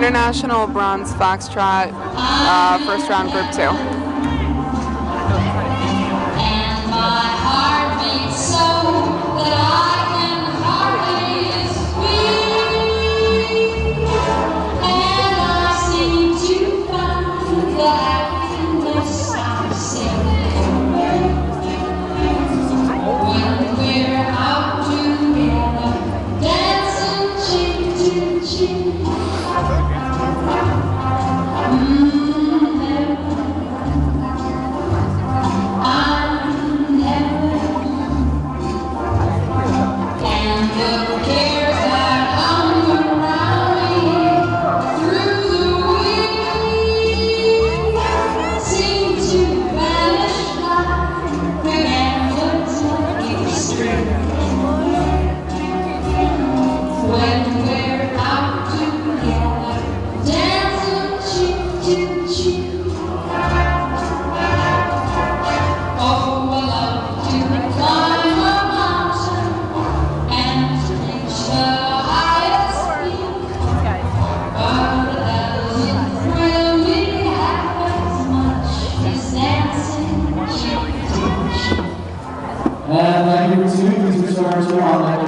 International Bronze Foxtrot, first round group 2. And my heart beats so that I can hardly speak, and I seem to find the happiness I'm seeking when we're out together, dancing cheek to cheek. And thank you to Mr. Foxtrot.